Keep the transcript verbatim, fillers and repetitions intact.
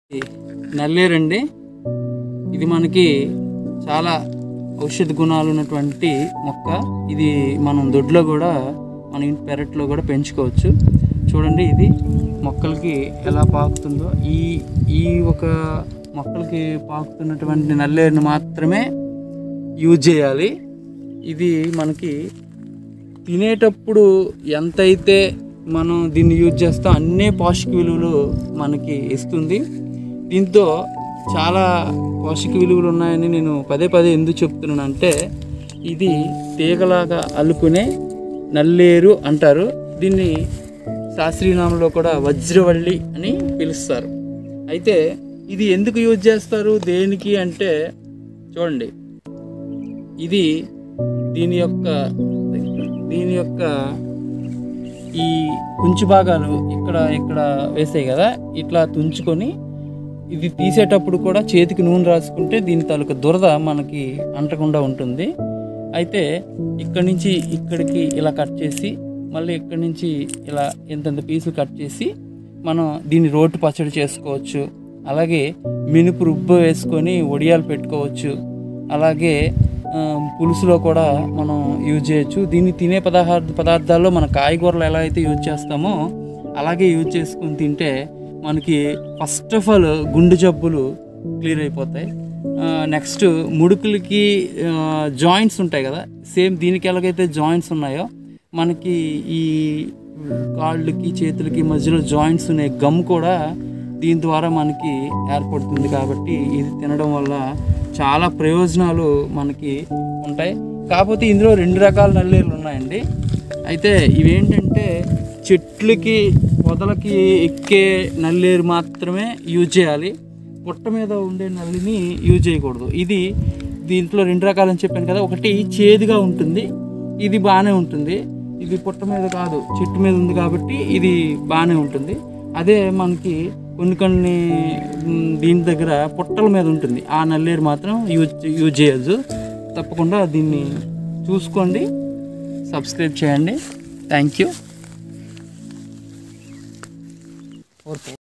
నల్లేరండి. ఇది మనకి చాలా ఔషధ గుణాలు ఉన్నటువంటి మొక్క. ఇది మనం దొడ్లో కూడా మన ఇంటి పెరట్లో కూడా పెంచుకోవచ్చు. చూడండి ఇది మొక్కలకి ఎలా పాకుతుందో. ఈ ఈ ఒక మొక్కలకి పాకుతున్నటువంటి నల్లేరుని మాత్రమే యూజ్ చేయాలి. ఇది మనకి తినేటప్పుడు ఎంతైతే మనం దీన్ని యూజ్ చేస్తాం అన్నీ పోషక విలువలు మనకి ఇస్తుంది. దీంతో చాలా పోషక విలువలు ఉన్నాయని నేను పదే పదే ఎందుకు చెప్తున్నాను అంటే, ఇది తీగలాగా అల్లుకునే నల్లేరు అంటారు. దీన్ని శాస్త్రీయనామంలో కూడా వజ్రవల్లి అని పిలుస్తారు. అయితే ఇది ఎందుకు యూజ్ చేస్తారు, దేనికి అంటే చూడండి, ఇది దీని యొక్క దీని యొక్క ఈ కుంచు భాగాలు ఇక్కడ ఇక్కడ వేసాయి కదా, ఇట్లా తుంచుకొని ఇది తీసేటప్పుడు కూడా చేతికి నూనె రాసుకుంటే దీని తాలూకా దురద మనకి అంటకుండా ఉంటుంది. అయితే ఇక్కడి నుంచి ఇక్కడికి ఇలా కట్ చేసి మళ్ళీ ఇక్కడి నుంచి ఇలా ఎంతెంత పీసులు కట్ చేసి మనం దీన్ని రోటి పచ్చడి చేసుకోవచ్చు. అలాగే మినుపు రుబ్బ వేసుకొని వడియాలు పెట్టుకోవచ్చు. అలాగే పులుసులో కూడా మనం యూజ్ చేయొచ్చు. దీన్ని తినే పదార్థ పదార్థాల్లో మన కాయగూరలు ఎలా అయితే యూజ్ చేస్తామో అలాగే యూజ్ చేసుకుని తింటే మనకి ఫస్ట్ ఆఫ్ ఆల్ గుండె జబ్బులు క్లియర్ అయిపోతాయి. నెక్స్ట్ ముడుకులకి జాయింట్స్ ఉంటాయి కదా, సేమ్ దీనికి ఎలాగైతే జాయింట్స్ ఉన్నాయో మనకి ఈ కాళ్ళకి చేతులకి మధ్యలో జాయింట్స్ ఉన్నాయి, గమ్ కూడా దీని ద్వారా మనకి ఏర్పడుతుంది. కాబట్టి ఇది తినడం వల్ల చాలా ప్రయోజనాలు మనకి ఉంటాయి. కాకపోతే ఇందులో రెండు రకాల నల్లేరులు ఉన్నాయండి. అయితే ఇవేంటంటే చెట్లకి పొదలకి ఎక్కే నల్లేరు మాత్రమే యూజ్ చేయాలి. పుట్ట మీద ఉండే నల్లిని యూజ్ చేయకూడదు. ఇది దీంట్లో రెండు రకాలని చెప్పాను కదా, ఒకటి చేదుగా ఉంటుంది, ఇది బాగానే ఉంటుంది. ఇది పుట్ట మీద కాదు, చెట్టు మీద ఉంది కాబట్టి ఇది బాగానే ఉంటుంది. అదే మనకి కొన్ని కొన్ని దీని దగ్గర పుట్టల మీద ఉంటుంది, ఆ నల్లేరు మాత్రం యూజ్ యూజ్ చేయొద్దు. తప్పకుండా దీన్ని చూసుకోండి, సబ్స్క్రైబ్ చేయండి. Thank you.